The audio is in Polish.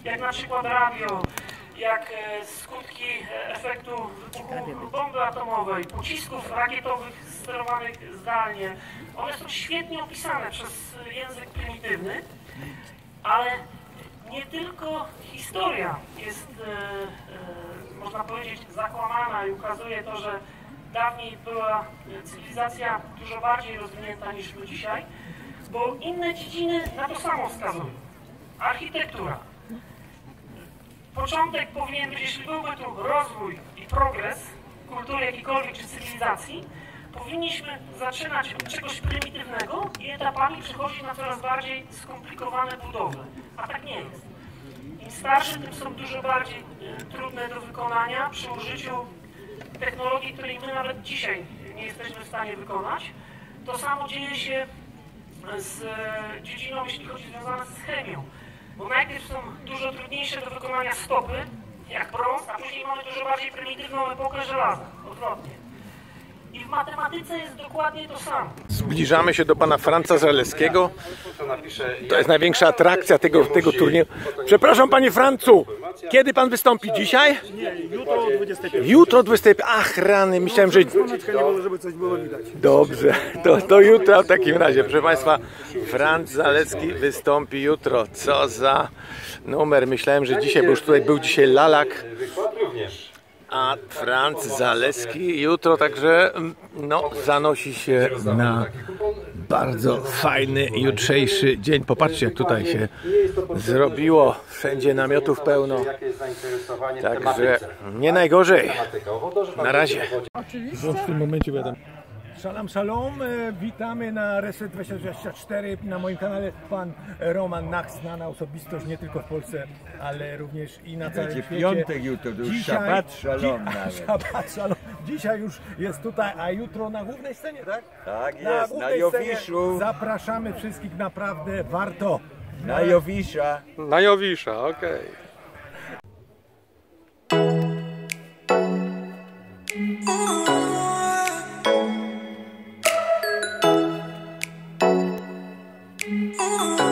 jak na przykład radio, jak skutki efektu wybuchu bomby atomowej, pocisków rakietowych sterowanych zdalnie. One są świetnie opisane przez język prymitywny, ale nie tylko historia jest, można powiedzieć, zakłamana i ukazuje to, że dawniej była cywilizacja dużo bardziej rozwinięta niż my dzisiaj, bo inne dziedziny na to samo wskazują. Architektura. Początek powinien być, jeśli byłby tu rozwój i progres kultury jakiejkolwiek czy cywilizacji, powinniśmy zaczynać od czegoś prymitywnego i etapami przechodzić na coraz bardziej skomplikowane budowle. A tak nie jest. Im starsze, tym są dużo bardziej trudne do wykonania przy użyciu technologii, której my nawet dzisiaj nie jesteśmy w stanie wykonać. To samo dzieje się z dziedziną, jeśli chodzi związane z chemią. Bo najpierw są dużo trudniejsze do wykonania stopy, jak brąz, a później mamy dużo bardziej prymitywną epokę żelaza. Odwrotnie. I w matematyce jest dokładnie to samo. Zbliżamy się do pana Franca Zaleskiego. To jest największa atrakcja tego turnieju. Przepraszam, panie Francu, kiedy pan wystąpi? Dzisiaj? Nie, jutro o 25. Jutro o 25. Ach, rany, myślałem, że... Słoneczka nie było, żeby coś było widać. Dobrze, to jutro w takim razie. Proszę państwa, Franc Zalewski wystąpi jutro. Co za numer. Myślałem, że dzisiaj, bo już tutaj był dzisiaj Lalak. A Franc Zaleski jutro także no, zanosi się na bardzo fajny jutrzejszy dzień. Popatrzcie, jak tutaj się zrobiło. Wszędzie namiotów pełno. Także nie najgorzej. Na razie. Oczywiście. W tym momencie wiadomo. Shalom, shalom. Witamy na Reset 2024. Na moim kanale pan Roman Nach, znana osobistość nie tylko w Polsce, ale również i na całym świecie. Piątek jutro, to już Szabat Shalom nawet. Szabat Shalom. Dzisiaj już jest tutaj, a jutro na głównej scenie, tak? Tak Na jest, na głównej Jowiszu. scenie. Zapraszamy wszystkich, naprawdę warto. Na Jowisza. Na Jowisza, okej. Oh